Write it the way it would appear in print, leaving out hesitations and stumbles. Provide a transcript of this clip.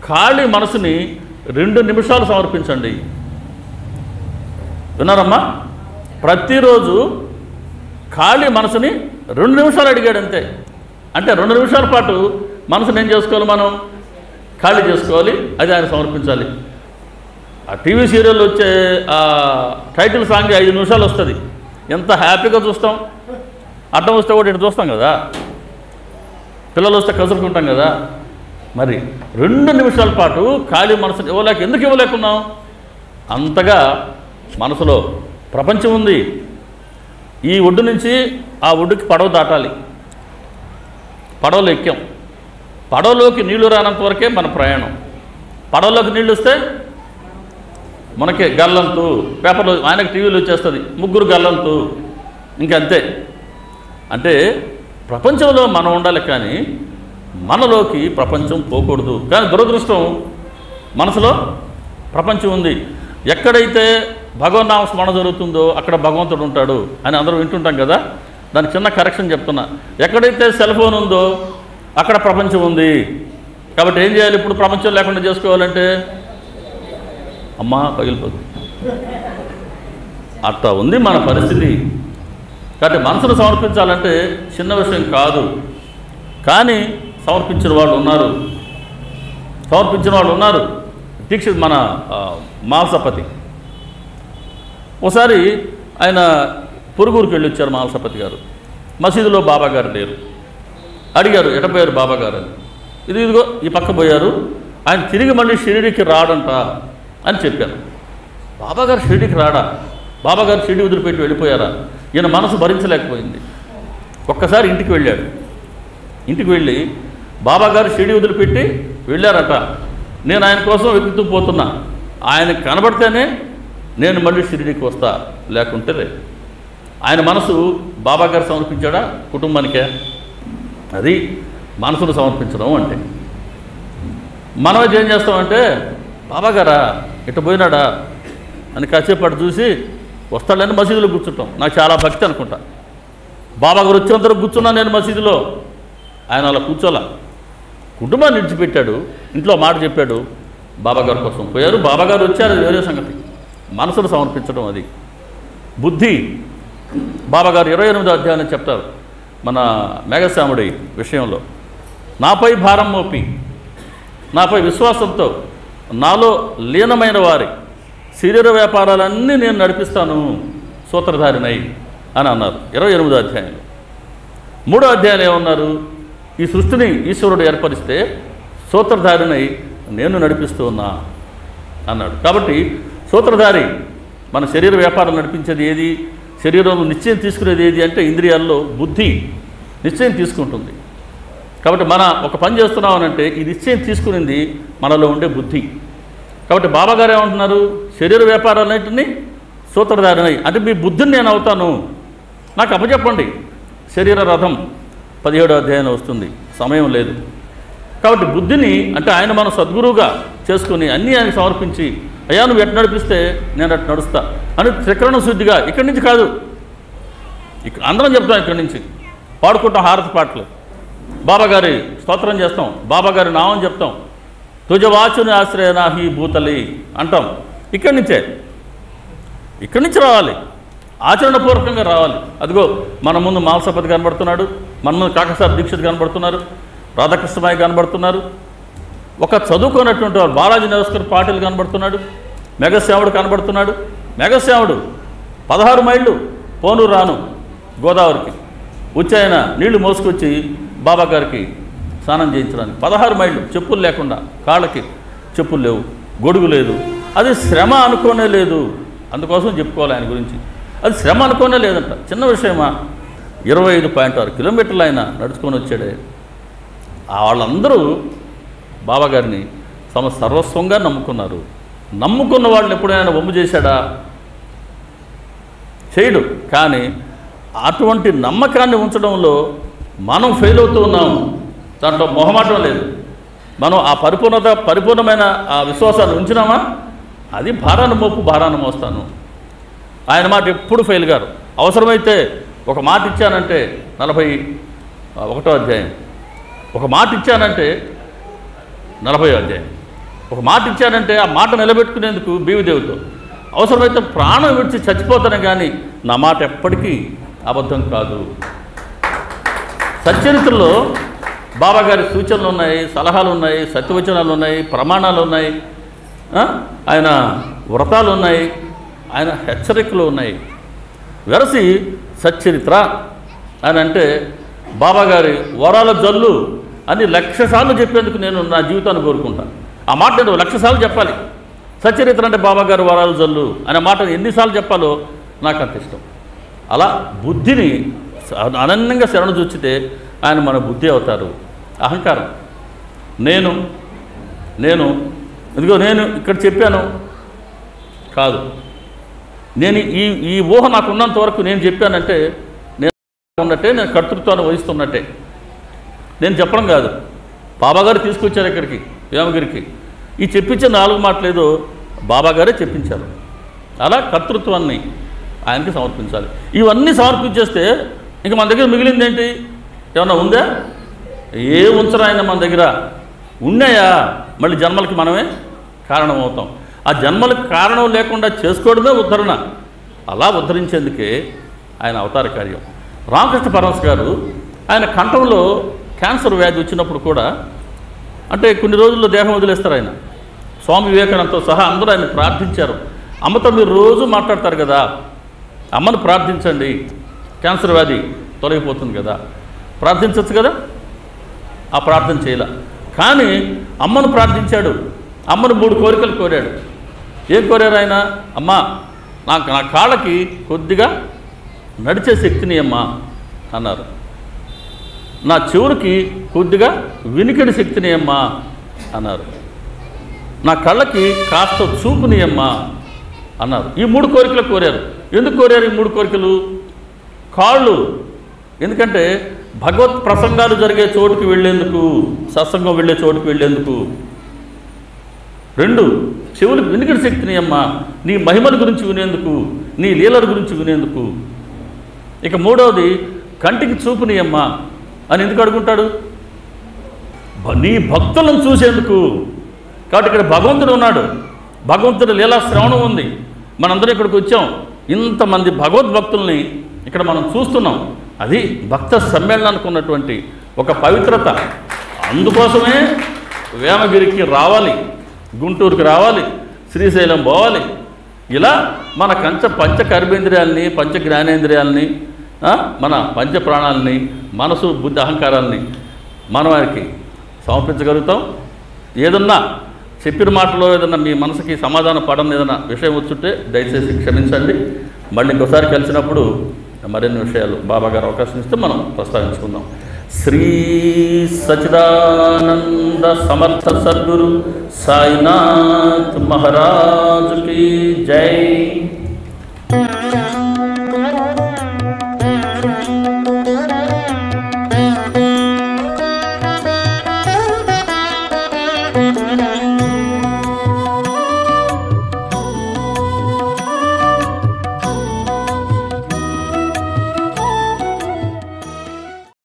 ఖాళీ మనసుని 2 నిమిషాలు సమర్పించండి. విన్నారమ్మా? ప్రతిరోజు ఖాళీ మనసుని 2 నిమిషాలు అడిగాడు అంతే. అంటే 2 నిమిషాల పాటు మనసుని ఏం చేసుకోవాలి? మనం ఖాళీ చేసుకోవాలి, అది ఆయన సమర్పించాలి. ఆ టీవీ సీరియల్ వచ్చే టైటిల్ సాంగ్ 5 నిమిషాలు వస్తుంది. ఎంత హ్యాపీగా చూస్తాం. అడ్డం వస్తే కూడా ఇటు చూస్తాం కదా, పిల్లలు వస్తే కసురుకుంటాం కదా. మరి 2 నిమిషాల పాటు ఖాళీ మనసుని ఎందుకు ఇవ్వలేకున్నాం? అంతగా మనసులో ప్రపంచం ఉంది. ఈ ఒడ్డు నుంచి ఆ ఒడ్డుకి పడవ దాటాలి. పడవలో ఎక్కాం. పడవలోకి నీళ్లు రానంత వరకే మన ప్రయాణం. పడవలోకి నీళ్ళు వస్తే మనకి గల్లంతు. పేపర్లో ఆయనకు టీవీలో వచ్చేస్తుంది 3 గల్లంతు, ఇంకంతే. అంటే ప్రపంచంలో మనం ఉండాలి, కానీ మనలోకి ప్రపంచం పోకూడదు. కానీ దురదృష్టం, మనసులో ప్రపంచం ఉంది. ఎక్కడైతే భగవన్నామ స్మరణ జరుగుతుందో అక్కడ భగవంతుడు ఉంటాడు అని అందరూ వింటుంటాం కదా. దానికి చిన్న కరెక్షన్ చెప్తున్నా. ఎక్కడైతే సెల్ ఫోన్ ఉందో అక్కడ ప్రపంచం ఉంది. కాబట్టి ఏం చేయాలి? ఇప్పుడు ప్రపంచం లేకుండా చేసుకోవాలంటే అమ్మా పగిలిపోదు. అట్లా ఉంది మన పరిస్థితి. కాబట్టి మనసును సమర్పించాలంటే చిన్న విషయం కాదు. కానీ సమర్పించిన వాళ్ళు ఉన్నారు. దీక్షిత్ మన మాల్సపతి ఒకసారి ఆయన పొరుగురికి వెళ్ళి వచ్చారు. మాల్సపతి గారు మసీదులో బాబా గారు లేరు. అడిగారు, ఎటపోయారు బాబా గారు అని. ఇదిగో ఈ పక్క పోయారు. ఆయన తిరిగి మళ్ళీ షిరిడీకి రాడంట అని చెప్పారు. బాబాగారు షిరిడీకి రాడా? బాబాగారు షిరిడీ వదిలిపెట్టి వెళ్ళిపోయారా? ఈయన మనసు భరించలేకపోయింది. ఒక్కసారి ఇంటికి వెళ్ళాడు. ఇంటికి వెళ్ళి బాబాగారు షిరిడీ వదిలిపెట్టి వెళ్ళారట. నేను ఆయన కోసం వెతుకుతూ పోతున్నా. ఆయనకు కనబడితేనే నేను మళ్ళీ షిరిడీకి వస్తా, లేకుంటే లేదు. ఆయన మనసు బాబాగారు సమర్పించాడా? కుటుంబానికే. అది మనసును సమర్పించడం అంటే. మనం ఏం చేస్తామంటే, బాబాగారా ఇటు పోయినాడా అని కాసేపు అటు చూసి వస్తాడని మసీదులో కూర్చుంటాం. నాకు చాలా భక్తి అనుకుంటా. బాబాగారు వచ్చేంతలో కూర్చున్నా నేను మసీదులో. ఆయన అలా కూర్చోలా. కుటుంబాన్ని విడిచిపెట్టాడు, ఇంట్లో మాట చెప్పాడు, బాబాగారు కోసం పోయారు. బాబాగారు వచ్చారు, అది వేరే సంగతి. మనసును సమర్పించడం అది. బుద్ధి బాబాగారు 28వ అధ్యాయం చెప్తారు మన మేఘశ్యాముడి విషయంలో. నాపై భారం మోపి, నాపై విశ్వాసంతో నాలో లీనమైన వారి శరీర వ్యాపారాలన్నీ నేను నడిపిస్తాను సూత్రధారినై అని అన్నారు 28వ అధ్యాయంలో. 3వ అధ్యాయం ఏమన్నారు? ఈ సృష్టిని ఈశ్వరుడు ఏర్పరిస్తే సూత్రధారినై నేను నడిపిస్తూ ఉన్నా అన్నాడు. కాబట్టి సూత్రధారి మన శరీర వ్యాపారం నడిపించేది ఏది? శరీరంలో నిశ్చయం తీసుకునేది ఏది అంటే ఇంద్రియాల్లో బుద్ధి నిశ్చయం తీసుకుంటుంది. కాబట్టి మన ఒక పని చేస్తున్నామనంటే ఈ నిశ్చయం తీసుకునేది మనలో ఉండే బుద్ధి. కాబట్టి బాబాగారు ఏమంటున్నారు? శరీర వ్యాపారాలన్నింటినీ సూత్రధారినై, అంటే మీ బుద్ధిని నేను అవుతాను, నాకు అప్పచెప్పండి. శరీర రథం 17వ అధ్యాయంలో వస్తుంది, సమయం లేదు. కాబట్టి బుద్ధిని అంటే ఆయన మనం సద్గురువుగా చేసుకుని అన్నీ ఆయన సమర్పించి, అయ్యా నువ్వు ఎటు నడిపిస్తే నేను అటు నడుస్తా అని త్రికరణ శుద్ధిగా. ఇక్కడి నుంచి కాదు, అందరం చెప్తాం, ఇక్కడి నుంచి పాడుకుంటాం హారతి పాటలు, బాబాగారి స్తోత్రం చేస్తాం, బాబాగారి నామం చెప్తాం, తుజవాచుని ఆశ్రయనాహి భూతలి అంటాం. ఇక్కడి నుంచి రావాలి, ఆచరణపూర్వకంగా రావాలి. అదిగో మన ముందు మాల్సపతి కనబడుతున్నాడు, మన ముందు కాకసారి దీక్షిత్ కనబడుతున్నారు, రాధాకృష్ణమాయి కనబడుతున్నారు, ఒక చదువుకున్నటువంటి వారు బాలాజీ నమస్కర్ పాటిల్ కనబడుతున్నాడు, మేఘశ్యాముడు కనబడుతున్నాడు. మేఘశ్యాముడు 16 మైళ్ళు పోను రాను గోదావరికి వచ్చి ఆయన నీళ్లు మోసుకొచ్చి బాబాగారికి స్నానం చేయించడానికి 16 మైళ్ళు చెప్పులు లేకుండా, కాళ్ళకి చెప్పులు లేవు, గొడుగు లేదు. అది శ్రమ అనుకోనే లేదు. అందుకోసం చెప్పుకోవాలి ఆయన గురించి. అది శ్రమ అనుకోనే లేదంట. చిన్న విషయమా? 25.6 కిలోమీటర్లు ఆయన నడుచుకొని వచ్చాడే. వాళ్ళందరూ బాబాగారిని సర్వస్వంగా నమ్ముకున్నారు. నమ్ముకున్న వాళ్ళని ఎప్పుడైనా వమ్ము చేశాడా? చేయడు. కానీ అటువంటి నమ్మకాన్ని ఉంచడంలో మనం ఫెయిల్ అవుతూ ఉన్నాం. దాంట్లో మొహమాటం లేదు. మనం ఆ పరిపూర్ణమైన ఆ విశ్వాసాన్ని ఉంచినామా? అది భారాన్ని మోస్తాను. ఆయన మాట ఎప్పుడు ఫెయిల్ గారు. అవసరమైతే ఒక మాట ఇచ్చానంటే 41వ అధ్యాయం, ఒక మాట ఇచ్చానంటే 40వ అధ్యాయం, ఒక మాట ఇచ్చానంటే ఆ మాట నిలబెట్టుకునేందుకు బీవిదేవుతో అవసరమైతే ప్రాణం విడిచి చచ్చిపోతాను, కానీ నా మాట ఎప్పటికీ అబద్ధం కాదు. సచ్చరిత్రలో బాబాగారి సూచనలు ఉన్నాయి, సలహాలు ఉన్నాయి, సత్యవచనాలు ఉన్నాయి, ప్రమాణాలు ఉన్నాయి, ఆయన వ్రతాలు ఉన్నాయి, ఆయన హెచ్చరికలు ఉన్నాయి. వెరసి సచ్చరిత్ర అని అంటే బాబాగారి వరాల జల్లు అని 1,00,000 సార్లు చెప్పేందుకు నేను నా జీవితాన్ని కోరుకుంటాను. ఆ మాట నేను 1,00,000 సార్లు చెప్పాలి. సచ్చరిత్ర అంటే బాబాగారు వరాల జల్లు అనే మాట ఎన్నిసార్లు చెప్పాలో నాకు అంత ఇష్టం. అలా బుద్ధిని అనన్యంగా శరణు చూచితే ఆయన మన బుద్ధి అవుతారు. అహంకారం నేను ఇదిగో నేను ఇక్కడ చెప్పాను కాదు, నేను ఈ ఊహ నాకు ఉన్నంత వరకు నేను చెప్పానంటే నేను ఉన్నట్టే, నేను కర్తృత్వాన్ని వహిస్తున్నట్టే. నేను చెప్పడం కాదు, బాబాగారు తీసుకొచ్చారు ఇక్కడికి వేమగిరికి. ఈ చెప్పించే 4 మాటలు ఏదో బాబాగారే చెప్పించారు. అలా కర్తృత్వాన్ని ఆయనకి సమర్పించాలి. ఇవన్నీ సమర్పించేస్తే ఇంక మన దగ్గర మిగిలింది ఏంటి? ఏమన్నా ఉందా? ఏ ఉంచరా ఆయన మన దగ్గర ఉన్నాయా? మళ్ళీ జన్మలకి మనమే కారణం అవుతాం. ఆ జన్మలకు కారణం లేకుండా చేసుకోవడమే ఉద్ధరణ. అలా ఉద్ధరించేందుకే ఆయన అవతార కార్యం. రామకృష్ణ పరమహంస గారు ఆయన కంఠంలో క్యాన్సర్ వ్యాధి వచ్చినప్పుడు కూడా, అంటే కొన్ని రోజుల్లో దేహం వదిలేస్తారు ఆయన. స్వామి వివేకానందతో సహా అందరూ ఆయన ప్రార్థించారు. అమ్మతో మీరు రోజు మాట్లాడతారు కదా, అమ్మను ప్రార్థించండి, క్యాన్సర్ వ్యాధి తొలగిపోతుంది కదా, ప్రార్థించవచ్చు కదా. ఆ ప్రార్థన చేయలే, కానీ అమ్మను ప్రార్థించాడు. అమ్మను 3 కోరికలు కోరాడు. ఏం కోరారు ఆయన? అమ్మ నా కాళ్ళకి కొద్దిగా నడిచే శక్తిని అమ్మా అన్నారు. నా చెవులకి కొద్దిగా వినికిడి శక్తిని అమ్మా అన్నారు. నా కళ్ళకి కాస్త చూపుని అమ్మా అన్నారు. ఈ 3 కోరికలు కోరారు. ఎందుకు కోరారు ఈ 3 కోరికలు? కాళ్ళు, ఎందుకంటే భగవత్ ప్రసంగాలు జరిగే చోటుకి వెళ్ళేందుకు, సత్సంగం వెళ్ళే చోటుకి వెళ్ళేందుకు. 2 చెవులకు వినికిడి శక్తిని అమ్మా, నీ మహిమల గురించి వినేందుకు, నీ లీలల గురించి వినేందుకు. ఇక 3వది కంటికి చూపుని అమ్మా అని ఎందుకు అడుగుంటాడు? నీ భక్తులను చూసేందుకు. కాబట్టి ఇక్కడ భగవంతుడు ఉన్నాడు, భగవంతుడి లీలా శ్రవణం ఉంది. మనందరం ఇక్కడికి వచ్చాం, ఇంతమంది భగవద్భక్తుల్ని ఇక్కడ మనం చూస్తున్నాం. అది భక్త సమ్మేళనానికి ఉన్నటువంటి ఒక పవిత్రత. అందుకోసమే వేమగిరికి రావాలి, గుంటూరుకి రావాలి, శ్రీశైలం పోవాలి. ఇలా మన పంచ కర్మేంద్రియాలని, పంచ జ్ఞానేంద్రియాలని, మన పంచ ప్రాణాలని, మనసు బుద్ధి అహంకారాలని మనం వారికి సమర్పించగలుగుతాం. ఏదన్నా చెప్పిన మాటలో ఏదన్నా మీ మనసుకి సమాధానం పడని ఏదైనా విషయం వచ్చుంటే దయచేసి క్షమించండి. మళ్ళీ ఇంకోసారి కలిసినప్పుడు మరిన్ని విషయాలు బాబాగారు అవకాశం ఇస్తే మనం ప్రస్తావించుకుందాం. శ్రీ సచిదానంద సమర్థ సద్గురు సాయినాథ్ మహారాజ్ की जय।